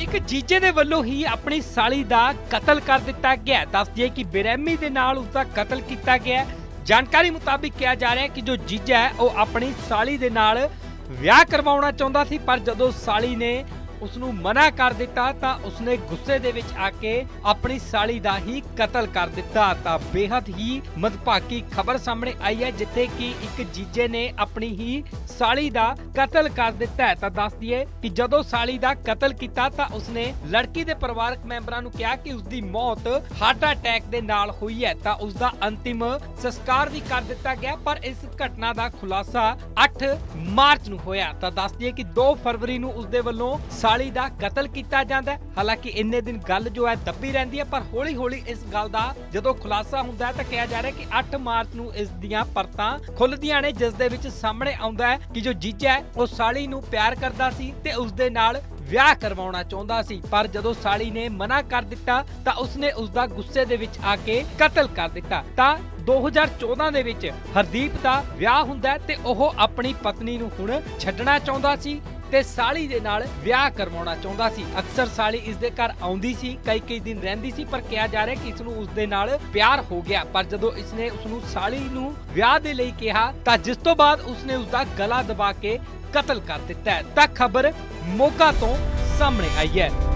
ਇੱਕ ਜੀਜੇ ਦੇ ਵੱਲੋਂ ਹੀ ਆਪਣੀ ਸਾਲੀ ਦਾ ਕਤਲ ਕਰ ਦਿੱਤਾ ਗਿਆ। ਦੱਸ ਦਈਏ ਕਿ ਬੇਰਹਿਮੀ ਦੇ ਨਾਲ ਉਸਦਾ ਕਤਲ ਕੀਤਾ ਗਿਆ। ਜਾਣਕਾਰੀ ਮੁਤਾबिक ਕਿਹਾ ਜਾ ਰਿਹਾ ਹੈ ਕਿ ਜੋ ਜੀਜਾ ਹੈ ਉਹ ਆਪਣੀ ਸਾਲੀ ਦੇ ਨਾਲ ਵਿਆਹ ਕਰਵਾਉਣਾ ਚਾਹੁੰਦਾ ਸੀ, ਪਰ ਜਦੋਂ ਸਾਲੀ ਨੇ ਉਸਨੂੰ ਮਨਾ ਕਰ ਦਿੱਤਾ ਤਾਂ ਉਸਨੇ ਗੁੱਸੇ ਦੇ ਵਿੱਚ ਆ ਕੇ ਆਪਣੀ ਸਾਲੀ ਦਾ ਹੀ ਕਤਲ ਕਰ ਦਿੱਤਾ। ਤਾਂ ਬੇहद ਹੀ ਮੰਦਭਾਗੀ ਖਬਰ ਸਾਹਮਣੇ ਆਈ ਹੈ, ਜਿੱਥੇ ਕਿ ਇੱਕ ਜੀਜੇ ਨੇ ਆਪਣੀ ਹੀ ਸਾਲੀ ਦਾ ਕਤਲ ਕਰ ਦਿੱਤਾ ਹੈ। ਤਾਂ ਦੱਸ ਦਈਏ ਕਿ ਜਦੋਂ ਸਾਲੀ ਦਾ ਕਤਲ ਕੀਤਾ ਤਾਂ ਉਸਨੇ ਲੜਕੀ ਦੇ ਪਰਿਵਾਰਕ ਮੈਂਬਰਾਂ ਨੂੰ ਕਿਹਾ ਕਿ ਉਸਦੀ ਮੌਤ ਹਾਰਟ ਅਟੈਕ ਦੇ ਨਾਲ ਹੋਈ ਹੈ। ਤਾਂ ਉਸਦਾ ਅੰਤਿਮ ਸੰਸਕਾਰ ਵੀ ਕਰ ਦਿੱਤਾ ਗਿਆ, ਪਰ ਇਸ ਘਟਨਾ ਦਾ ਖੁਲਾਸਾ 8 ਮਾਰਚ ਨੂੰ ਹੋਇਆ। ਤਾਂ ਦੱਸ ਦਈਏ ਕਿ 2 ਫਰਵਰੀ ਨੂੰ ਉਸਦੇ ਵੱਲੋਂ ਸਾਲੀ ਦਾ ਕਤਲ ਕੀਤਾ ਜਾਂਦਾ ਹੈ। ਹਾਲਾਂਕਿ ਇੰਨੇ ਦਿਨ ਗੱਲ ਜੋ ਹੈ ਦੱਬੀ ਰਹਿੰਦੀ ਹੈ, ਪਰ ਹੌਲੀ ਹੌਲੀ ਇਸ ਗੱਲ ਦਾ ਜਦੋਂ ਖੁਲਾਸਾ ਹੁੰਦਾ ਹੈ ਤਾਂ ਕਿਹਾ ਜਾ ਰਿਹਾ ਕਿ 8 ਮਾਰਚ ਨੂੰ ਇਸ ਦੀਆਂ ਪਰਤਾਂ ਖੁੱਲਦੀਆਂ ਨੇ, ਜਿਸ ਦੇ ਵਿੱਚ ਸਾਹਮਣੇ ਆਉਂਦਾ ਹੈ ਕਿ ਜੋ ਜੀਜਾ ਹੈ ਉਹ ਸਾਲੀ ਨੂੰ ਪਿਆਰ ਕਰਦਾ ਸੀ ਤੇ ਉਸ ਦੇ ਨਾਲ ਵਿਆਹ ਕਰਵਾਉਣਾ ਚਾਹੁੰਦਾ ਸੀ, ਪਰ ਜਦੋਂ ਸਾਲੀ ਨੇ ਮਨਾ ਕਰ ਦਿੱਤਾ ਤਾਂ ਉਸਨੇ ਉਸਦਾ ਗੁੱਸੇ ਦੇ ਵਿੱਚ ਆ ਕੇ ਕਤਲ ਕਰ ਦਿੱਤਾ। ਤਾਂ 2014 ਦੇ ਵਿੱਚ ਹਰਦੀਪ ਦਾ ਵਿਆਹ ਹੁੰਦਾ ਹੈ ਤੇ ਉਹ ਆਪਣੀ ਪਤਨੀ ਨੂੰ ਹੁਣ ਛੱਡਣਾ ਚਾਹੁੰਦਾ ਸੀ ਤੇ ਸਾਲੀ ਦੇ ਨਾਲ ਵਿਆਹ ਕਰਵਾਉਣਾ ਚਾਹੁੰਦਾ ਸੀ। ਅਕਸਰ ਸਾਲੀ ਇਸ ਦੇ ਘਰ ਆਉਂਦੀ ਸੀ, ਕਈ ਦਿਨ ਰਹਿੰਦੀ ਸੀ, ਪਰ ਕਿਹਾ ਜਾ ਰਿਹਾ ਕਿ ਇਸ ਨੂੰ ਉਸ ਦੇ ਨਾਲ ਪਿਆਰ ਹੋ ਗਿਆ। ਪਰ ਜਦੋਂ ਇਸਨੇ ਉਸ ਨੂੰ ਸਾਲੀ ਨੂੰ ਵਿਆਹ ਦੇ ਲਈ ਕਿਹਾ ਤਾਂ ਜਿਸ ਤੋਂ ਬਾਅਦ ਉਸਨੇ ਉਸ ਦਾ ਗਲਾ ਦਬਾ ਕੇ ਕਤਲ ਕਰ ਦਿੱਤਾ ਹੈ। ਤਾਂ ਖਬਰ ਮੋਗਾ ਤੋਂ ਸਾਹਮਣੇ ਆਈ ਹੈ।